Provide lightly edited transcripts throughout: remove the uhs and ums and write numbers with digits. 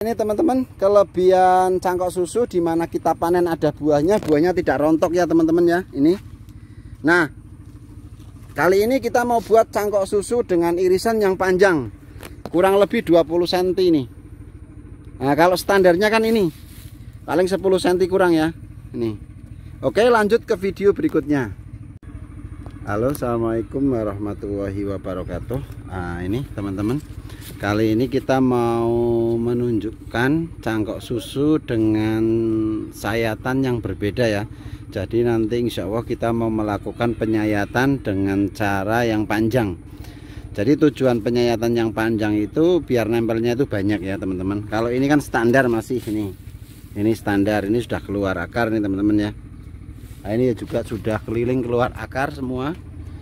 Ini teman-teman, kelebihan cangkok susu di mana kita panen ada buahnya tidak rontok ya teman-teman ya. Ini. Nah, kali ini kita mau buat cangkok susu dengan irisan yang panjang, kurang lebih 20 cm ini. Nah, kalau standarnya kan ini paling 10 cm kurang ya. Ini. Oke, lanjut ke video berikutnya. Halo, assalamualaikum warahmatullahi wabarakatuh. Nah, ini teman-teman, kali ini kita mau menunjukkan cangkok susu dengan sayatan yang berbeda ya. Jadi nanti insya Allah kita mau melakukan penyayatan dengan cara yang panjang. Jadi tujuan penyayatan yang panjang itu biar nempelnya itu banyak ya teman-teman. Kalau ini kan standar masih ini standar, ini sudah keluar akar nih teman-teman ya. Nah, ini juga sudah keliling keluar akar semua.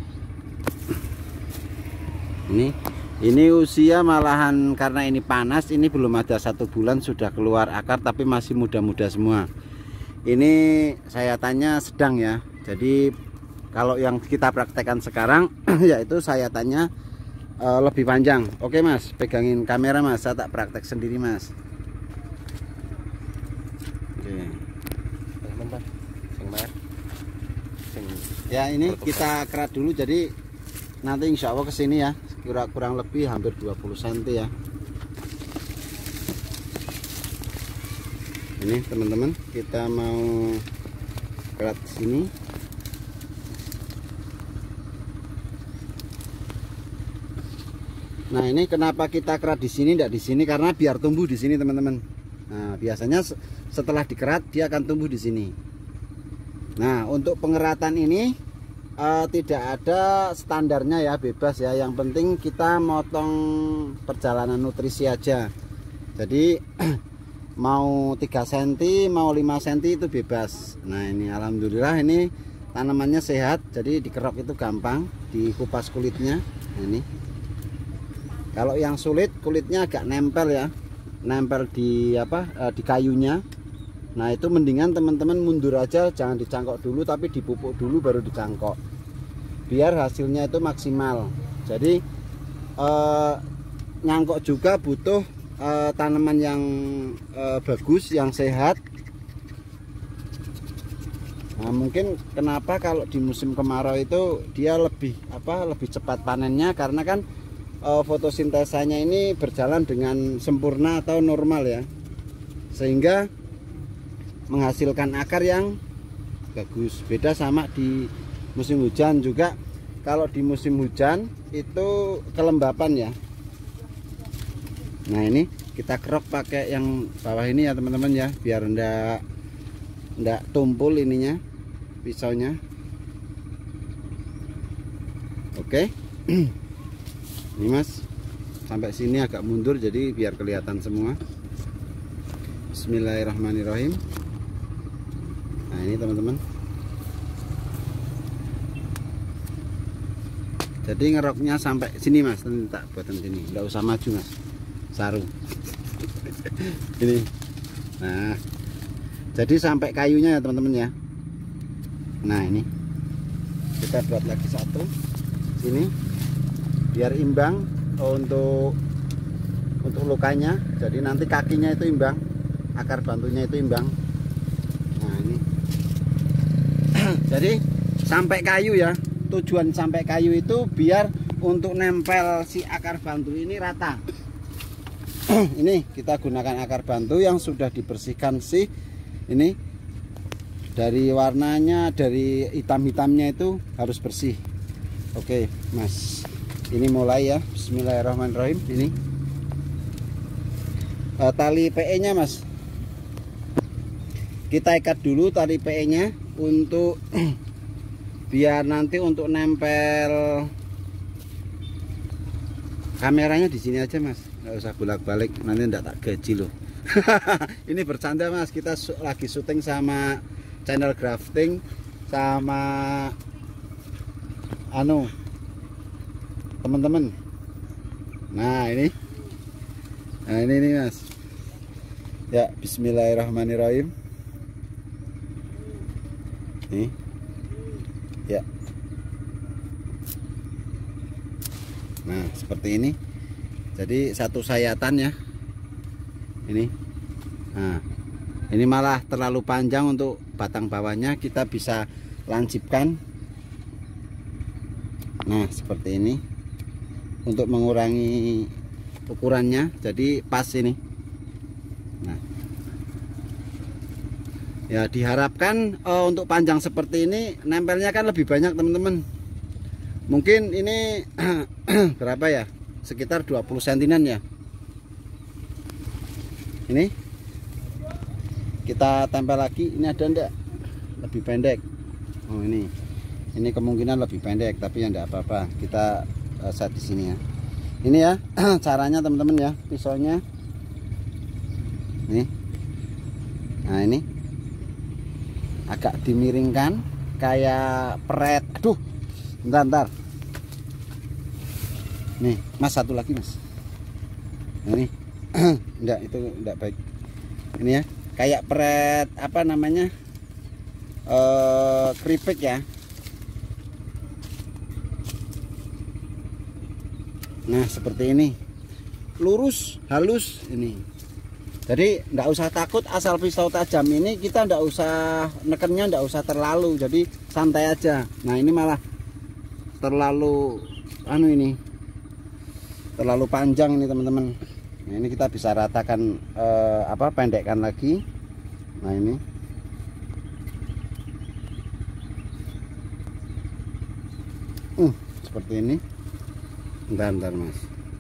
Ini usia malahan karena ini panas, ini belum ada 1 bulan sudah keluar akar, tapi masih muda-muda semua. Ini sayatannya sedang ya. Jadi kalau yang kita praktekkan sekarang yaitu sayatannya lebih panjang. Oke mas, pegangin kamera mas, saya tak praktek sendiri mas. Oke. Ya ini kita kerat dulu, jadi nanti insya Allah kesini ya, kurang lebih hampir 20 cm ya. Ini teman-teman, kita mau kerat sini. Nah ini kenapa kita kerat di sini, tidak di sini, karena biar tumbuh di sini teman-teman. Nah biasanya setelah dikerat dia akan tumbuh di sini. Nah untuk pengeratan ini tidak ada standarnya ya, bebas ya. Yang penting kita motong perjalanan nutrisi aja. Jadi mau 3 cm mau 5 cm itu bebas. Nah ini alhamdulillah ini tanamannya sehat, jadi dikerok itu gampang, dikupas kulitnya. Nah, ini kalau yang sulit kulitnya agak nempel ya, nempel di di kayunya. Nah itu mendingan teman-teman mundur aja, jangan dicangkok dulu tapi dipupuk dulu baru dicangkok, biar hasilnya itu maksimal. Jadi nyangkok juga butuh tanaman yang bagus, yang sehat. Nah mungkin kenapa kalau di musim kemarau itu dia lebih cepat panennya, karena kan fotosintesanya ini berjalan dengan sempurna atau normal ya, sehingga menghasilkan akar yang bagus. Beda sama di musim hujan juga. Kalau di musim hujan itu kelembapan ya. Nah ini kita kerok pakai yang bawah ini ya teman-teman ya, biar ndak tumpul ininya, pisaunya. Oke. Ini mas, sampai sini agak mundur jadi biar kelihatan semua. Bismillahirrahmanirrahim. Nah ini teman-teman, jadi ngeroknya sampai sini mas, nanti tak buatan sini, nggak usah maju mas, saru. Ini, nah jadi sampai kayunya ya teman-teman ya. Nah ini kita buat lagi satu sini biar imbang untuk lukanya, jadi nanti kakinya itu imbang, akar bantunya itu imbang. Nah ini jadi sampai kayu ya, tujuan sampai kayu itu biar untuk nempel si akar bantu ini rata. Ini kita gunakan akar bantu yang sudah dibersihkan sih, ini dari warnanya, dari hitam-hitamnya itu harus bersih. Oke mas, ini mulai ya. Bismillahirrahmanirrahim. Ini tali PE nya mas, kita ikat dulu tali PE nya untuk biar nanti untuk nempel kameranya di sini aja mas, nggak usah bolak-balik, nanti enggak tak gaji loh. Ini bercanda mas, kita lagi syuting sama channel grafting sama teman-teman. Nah ini mas ya. Bismillahirrahmanirrahim. Nih ya. Nah seperti ini, jadi satu sayatan ya. Ini. Nah, ini malah terlalu panjang untuk batang bawahnya, kita bisa lancipkan. Nah, seperti ini untuk mengurangi ukurannya, jadi pas ini. Nah, ya diharapkan untuk panjang seperti ini nempelnya kan lebih banyak teman-teman. Mungkin ini berapa ya, sekitar 20 cm ya. Ini kita tempel lagi. Ini ada enggak lebih pendek? Oh, ini kemungkinan lebih pendek, tapi ya enggak apa-apa, kita set di sini ya. Ini ya caranya teman-teman ya, pisaunya nih. Nah, ini agak dimiringkan kayak peret. Aduh, bentar nih mas, satu lagi mas. Nah, ini enggak, itu enggak baik. Ini ya kayak peret apa namanya, keripik ya. Nah, seperti ini, lurus halus ini. Jadi enggak usah takut, asal pisau tajam ini kita enggak usah nekennya, enggak usah terlalu, jadi santai aja. Nah, ini malah terlalu ini terlalu panjang ini teman-teman. Nah, ini kita bisa ratakan, pendekkan lagi. Nah, ini seperti ini. Bentar mas.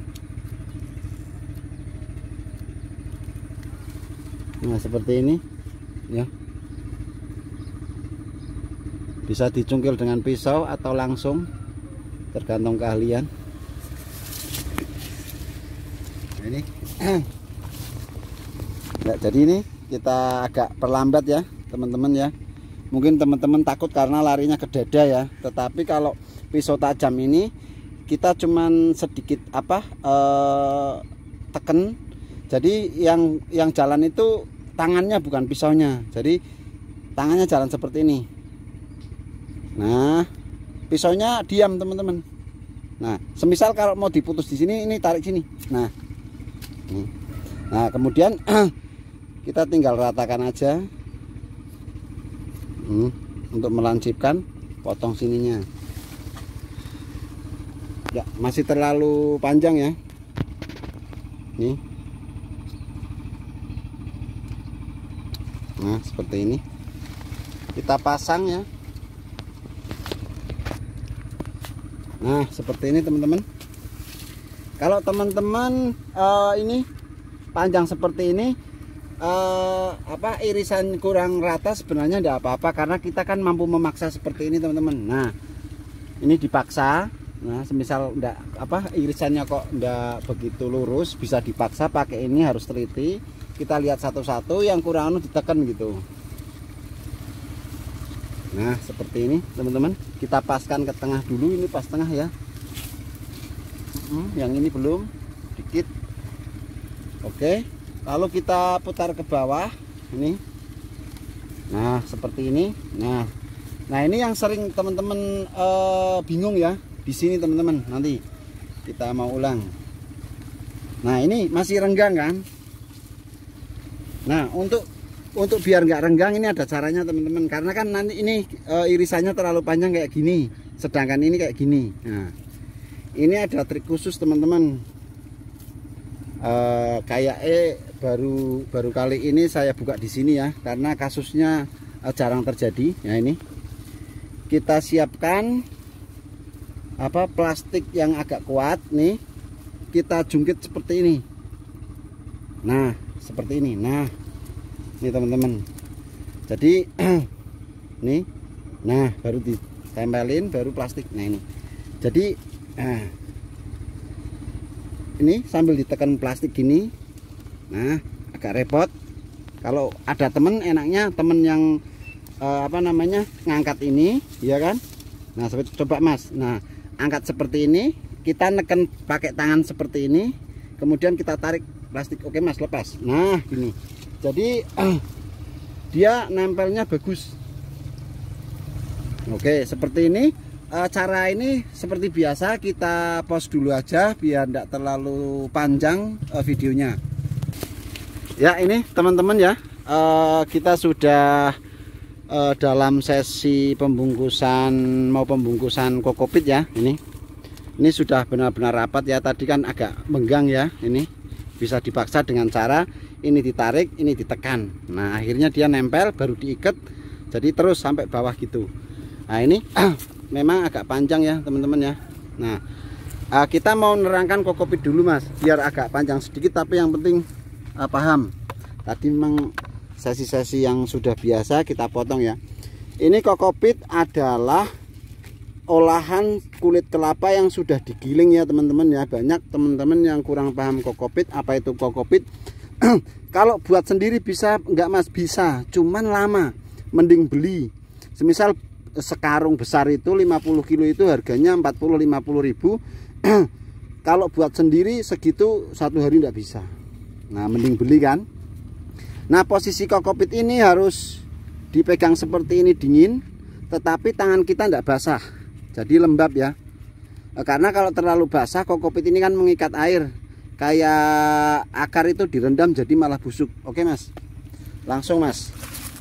Nah, seperti ini ya, bisa dicungkil dengan pisau atau langsung, tergantung keahlian. Nah, ini nah, jadi ini kita agak perlambat ya teman-teman ya. Mungkin teman-teman takut karena larinya ke dada ya, tetapi kalau pisau tajam ini kita cuman sedikit teken. Jadi yang jalan itu tangannya, bukan pisaunya. Jadi tangannya jalan seperti ini. Nah, pisaunya diam teman-teman. Nah, semisal kalau mau diputus di sini, ini tarik sini. Nah, kemudian kita tinggal ratakan aja untuk melancipkan, potong sininya. Ya, masih terlalu panjang ya. Nih. Nah, seperti ini. Kita pasang ya. Nah, seperti ini teman-teman. Kalau teman-teman ini panjang seperti ini, irisan kurang rata, sebenarnya tidak apa-apa, karena kita kan mampu memaksa seperti ini teman-teman. Nah, ini dipaksa. Nah, semisal enggak irisannya kok enggak begitu lurus, bisa dipaksa pakai ini, harus teliti. Kita lihat satu-satu, yang kurang ditekan gitu. Nah, seperti ini teman-teman. Kita paskan ke tengah dulu, ini pas tengah ya. Yang ini belum, dikit. Oke, lalu kita putar ke bawah ini. Nah, seperti ini. Nah, ini yang sering teman-teman bingung ya. Di sini teman-teman, nanti kita mau ulang. Nah, ini masih renggang kan. Nah, untuk biar nggak renggang, ini ada caranya teman-teman. Karena kan nanti ini irisannya terlalu panjang kayak gini, sedangkan ini kayak gini. Nah, ini ada trik khusus teman-teman. Baru kali ini saya buka di sini ya, karena kasusnya jarang terjadi. Nah, ini kita siapkan plastik yang agak kuat nih, kita jungkit seperti ini. Nah, seperti ini. Nah, ini teman-teman. Jadi nih, nah baru ditempelin, baru plastik. Nah, ini. Jadi ini sambil ditekan plastik gini. Nah, agak repot. Kalau ada temen, enaknya temen yang ngangkat ini, ya kan? Nah, coba mas. Nah, angkat seperti ini, kita neken pakai tangan seperti ini, kemudian kita tarik plastik. Oke mas, lepas. Nah, gini. Jadi dia nempelnya bagus. Oke, seperti ini. Cara ini seperti biasa, kita pause dulu aja biar tidak terlalu panjang videonya. Ya ini teman-teman ya, kita sudah dalam sesi pembungkusan, mau pembungkusan kokopit ya. Ini sudah benar-benar rapat ya. Tadi kan agak menggang ya. Ini bisa dipaksa dengan cara ini ditarik, ini ditekan. Nah akhirnya dia nempel, baru diikat, jadi terus sampai bawah gitu. Nah ini memang agak panjang ya teman-teman ya. Nah kita mau nerangkan kokopit dulu mas, biar agak panjang sedikit tapi yang penting paham. Tadi memang sesi-sesi yang sudah biasa kita potong ya. Ini kokopit adalah olahan kulit kelapa yang sudah digiling ya teman-teman ya. Banyak teman-teman yang kurang paham kokopit, apa itu kokopit. Kalau buat sendiri bisa enggak mas? Bisa, cuman lama. Mending beli. Semisal sekarung besar itu 50 kilo itu harganya 40-50 ribu. Kalau buat sendiri segitu satu hari enggak bisa. Nah mending beli kan. Nah posisi kokopit ini harus dipegang seperti ini dingin, tetapi tangan kita enggak basah, jadi lembab ya. Karena kalau terlalu basah kokopit ini kan mengikat air, kayak akar itu direndam jadi malah busuk. Oke mas, langsung mas.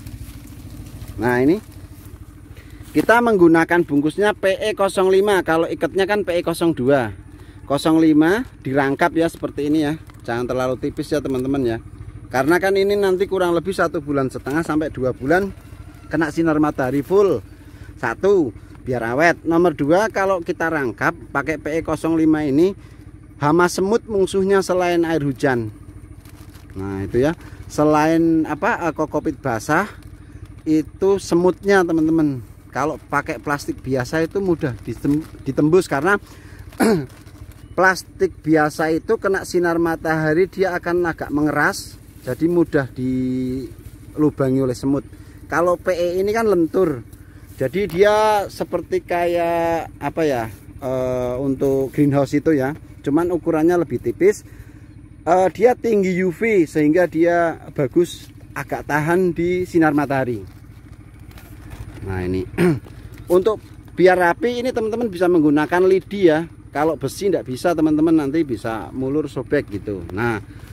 Nah ini kita menggunakan bungkusnya PE05, kalau ikatnya kan PE02. 05 dirangkap ya seperti ini ya, jangan terlalu tipis ya teman-teman ya. Karena kan ini nanti kurang lebih 1,5 bulan sampai 2 bulan kena sinar matahari full. 1, biar awet. Nomor 2, kalau kita rangkap pakai PE05 ini, hama semut musuhnya selain air hujan. Nah itu ya, selain kokopit basah itu semutnya teman-teman. Kalau pakai plastik biasa itu mudah ditembus, karena plastik biasa itu kena sinar matahari dia akan agak mengeras, jadi mudah dilubangi oleh semut. Kalau PE ini kan lentur, jadi dia seperti kayak untuk greenhouse itu ya, cuman ukurannya lebih tipis. Dia tinggi UV sehingga dia bagus, agak tahan di sinar matahari. Nah ini untuk biar rapi ini teman-teman bisa menggunakan lidi ya. Kalau besi tidak bisa teman-teman, nanti bisa mulur sobek gitu. Nah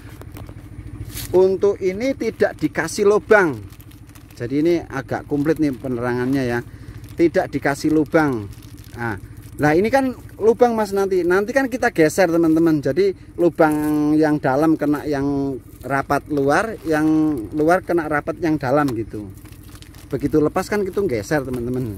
untuk ini tidak dikasih lubang, jadi ini agak komplit nih penerangannya ya, tidak dikasih lubang. Nah ini kan lubang mas, nanti kan kita geser teman-teman, jadi lubang yang dalam kena yang rapat luar, yang luar kena rapat yang dalam gitu. Begitu lepas kan kita geser teman-teman.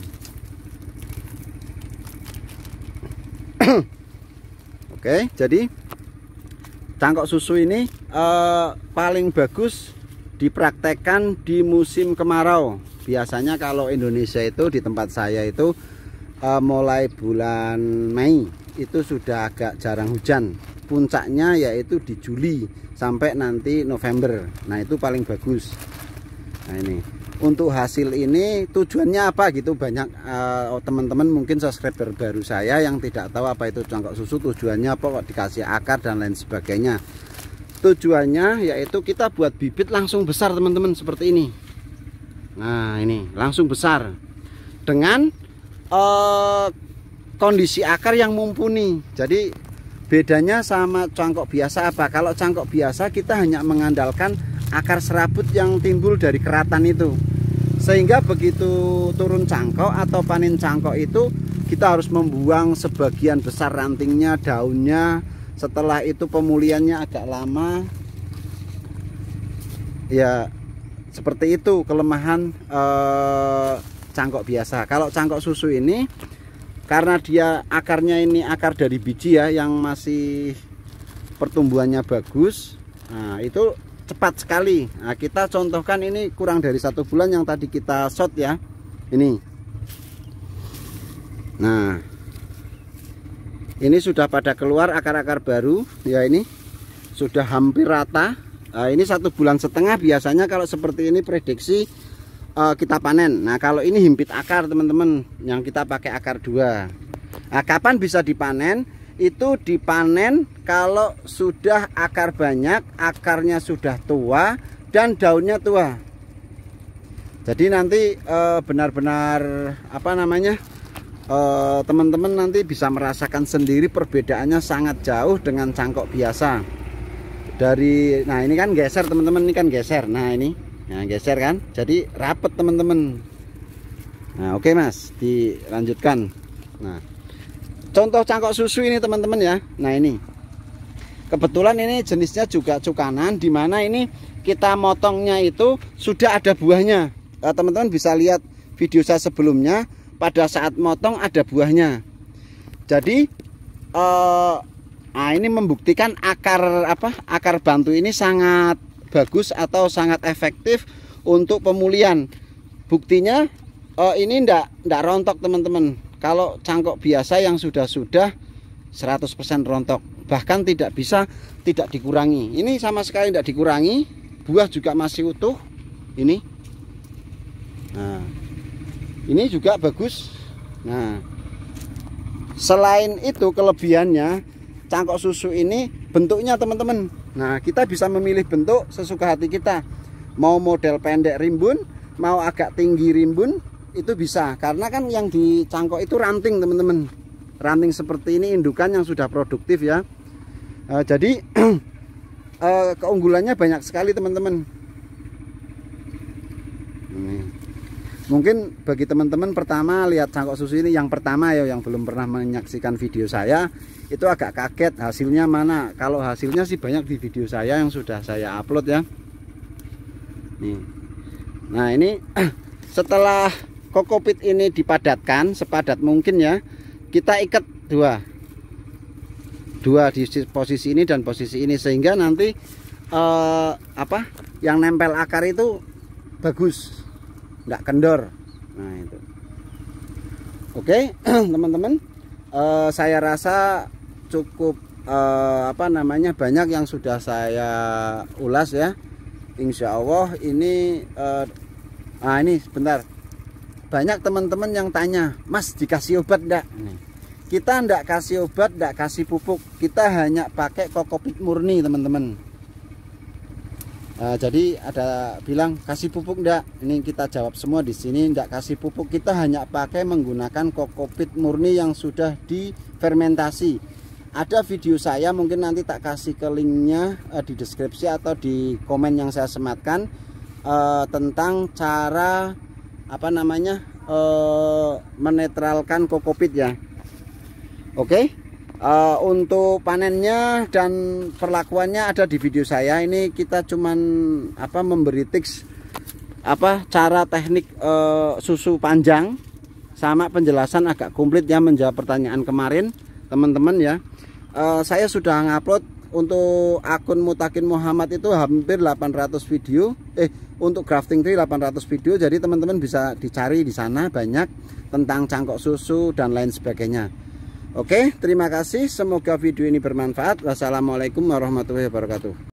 Oke, jadi cangkok susu ini paling bagus dipraktekkan di musim kemarau. Biasanya kalau Indonesia itu di tempat saya itu mulai bulan Mei itu sudah agak jarang hujan. Puncaknya yaitu di Juli sampai nanti November. Nah itu paling bagus. Nah ini untuk hasil ini tujuannya apa gitu, banyak teman-teman mungkin subscriber baru saya yang tidak tahu apa itu cangkok susu, tujuannya apa kok dikasih akar dan lain sebagainya. Tujuannya yaitu kita buat bibit langsung besar teman-teman seperti ini. Nah ini langsung besar dengan kondisi akar yang mumpuni. Jadi bedanya sama cangkok biasa apa? Kalau cangkok biasa kita hanya mengandalkan akar serabut yang timbul dari keratan itu, sehingga begitu turun cangkok atau panen cangkok itu kita harus membuang sebagian besar rantingnya, daunnya. Setelah itu pemulihannya agak lama ya. Seperti itu kelemahan cangkok biasa. Kalau cangkok susu ini karena dia akarnya ini akar dari biji ya, yang masih pertumbuhannya bagus. Nah itu cepat sekali. Nah kita contohkan ini kurang dari 1 bulan yang tadi kita shot ya, ini. Nah ini sudah pada keluar akar-akar baru ya, ini sudah hampir rata. Nah, ini 1,5 bulan biasanya kalau seperti ini prediksi kita panen. Nah kalau ini himpit akar teman-teman, yang kita pakai akar 2. Nah kapan bisa dipanen? Itu dipanen kalau sudah akar banyak, akarnya sudah tua dan daunnya tua. Jadi nanti benar-benar teman-teman nanti bisa merasakan sendiri perbedaannya sangat jauh dengan cangkok biasa. dari, nah ini kan geser teman-teman, ini kan geser, nah ini, nah geser kan, jadi rapet teman-teman. Nah oke Mas, dilanjutkan. Nah contoh cangkok susu ini teman-teman ya. Nah ini kebetulan ini jenisnya juga cukanan, dimana ini kita motongnya itu sudah ada buahnya. Teman-teman bisa lihat video saya sebelumnya, pada saat motong ada buahnya. Jadi nah ini membuktikan akar bantu ini sangat bagus atau sangat efektif untuk pemulihan. Buktinya ini ndak rontok teman-teman. Kalau cangkok biasa yang sudah 100% rontok, bahkan tidak dikurangi. Ini sama sekali tidak dikurangi, buah juga masih utuh. Ini, nah ini juga bagus. Nah selain itu kelebihannya, cangkok susu ini bentuknya teman-teman. Nah kita bisa memilih bentuk sesuka hati kita. Mau model pendek rimbun, mau agak tinggi rimbun, itu bisa. Karena kan yang di cangkok itu ranting teman-teman. Ranting seperti ini indukan yang sudah produktif ya. Jadi keunggulannya banyak sekali teman-teman. Mungkin bagi teman-teman pertama lihat cangkok susu ini, yang pertama ya, yang belum pernah menyaksikan video saya, itu agak kaget hasilnya mana. Kalau hasilnya sih banyak di video saya yang sudah saya upload ya. Nih. Nah ini setelah kokopit ini dipadatkan sepadat mungkin ya, kita ikat dua di posisi ini dan posisi ini, sehingga nanti yang nempel akar itu bagus, nggak kendor. Nah itu oke. Teman-teman, saya rasa cukup banyak yang sudah saya ulas ya. Insya Allah ini ini sebentar, banyak teman-teman yang tanya, Mas dikasih obat enggak? Kita enggak kasih obat, enggak kasih pupuk, kita hanya pakai kokopit murni teman-teman. Jadi ada bilang kasih pupuk enggak? Ini kita jawab semua di sini, enggak kasih pupuk, kita hanya pakai menggunakan kokopit murni yang sudah difermentasi. Ada video saya, mungkin nanti tak kasih ke linknya di deskripsi atau di komen yang saya sematkan, tentang cara menetralkan kokopit ya. Oke. Untuk panennya dan perlakuannya ada di video saya. Ini kita cuman memberi tips cara teknik susu panjang, sama penjelasan agak komplit ya, menjawab pertanyaan kemarin teman-teman ya. Saya sudah ngupload untuk akun Mutakin Muhammad itu hampir 800 video, untuk grafting tree 800 video. Jadi teman-teman bisa dicari di sana, banyak tentang cangkok susu dan lain sebagainya. Oke, terima kasih, semoga video ini bermanfaat. Wassalamualaikum warahmatullahi wabarakatuh.